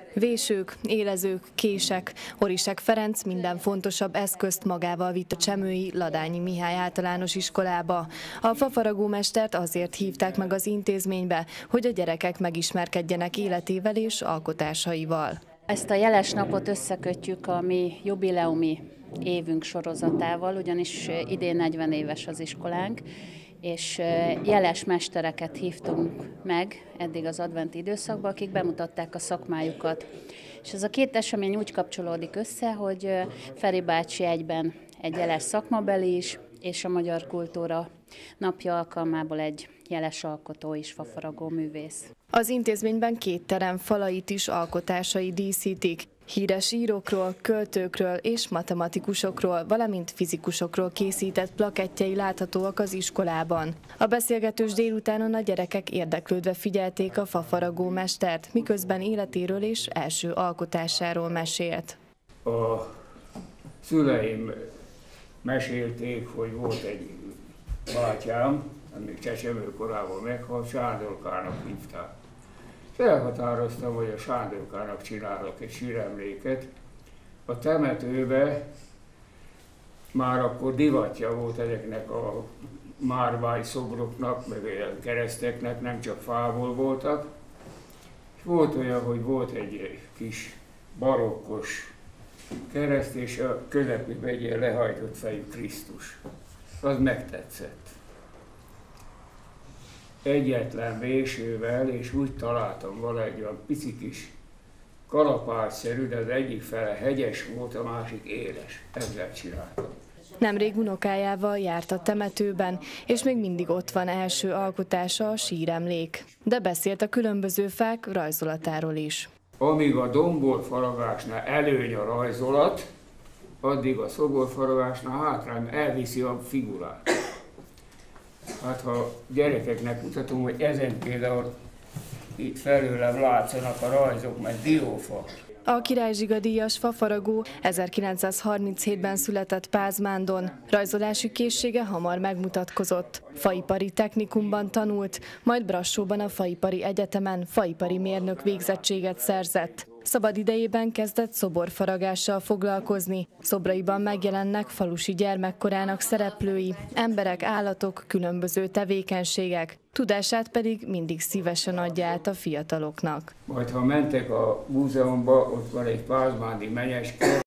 Vésők, élezők, kések. Orisek Ferenc minden fontosabb eszközt magával vitt a Csemői Ladányi Mihály általános iskolába. A fafaragómestert azért hívták meg az intézménybe, hogy a gyerekek megismerkedjenek életével és alkotásaival. Ezt a jeles napot összekötjük a mi jubileumi évünk sorozatával, ugyanis idén 40 éves az iskolánk, és jeles mestereket hívtunk meg eddig az adventi időszakban, akik bemutatták a szakmájukat. És ez a két esemény úgy kapcsolódik össze, hogy Feri bácsi egyben egy jeles szakmabeli is, és a Magyar Kultúra Napja alkalmából egy jeles alkotó és fafaragó művész. Az intézményben 2 terem falait is alkotásai díszítik. Híres írókról, költőkről és matematikusokról, valamint fizikusokról készített plakettjei láthatóak az iskolában. A beszélgetős délutánon a gyerekek érdeklődve figyelték a fafaragó mestert, miközben életéről és első alkotásáról mesélt. A szüleim mesélték, hogy volt egy bátyám, amíg csecsemő korában meghalt, Sándorkának hívták. Elhatároztam, hogy a Sándorkának csinálok egy síremléket. A temetőbe már akkor divatja volt ezeknek a márvány szobroknak, meg a kereszteknek, nem csak fából voltak. És volt olyan, hogy volt egy kis barokkos kereszt, és a közepében egy ilyen lehajtott fejű Krisztus. Az megtetszett. Egyetlen vésővel, és úgy találtam vele egy olyan pici kis kalapácsszerű, de az egyik fele hegyes volt, a másik éles. Ezzel csináltam. Nemrég unokájával járt a temetőben, és még mindig ott van első alkotása, a síremlék. De beszélt a különböző fák rajzolatáról is. Amíg a domborfaragásnál előny a rajzolat, addig a szoborfaragásnál hátrány, elviszi a figurát. Hát ha gyerekeknek mutatom, hogy ezen például itt felőlem látszanak a rajzok, mert diófa. A Király Zsiga díjas fafaragó 1937-ben született Pázmándon. Rajzolási készsége hamar megmutatkozott. Faipari technikumban tanult, majd Brassóban a Faipari Egyetemen faipari mérnök végzettséget szerzett. Szabad idejében kezdett szoborfaragással foglalkozni. Szobraiban megjelennek falusi gyermekkorának szereplői, emberek, állatok, különböző tevékenységek. Tudását pedig mindig szívesen adja át a fiataloknak. Majd ha mentek a múzeumba, ott van egy pázmándi menyeske,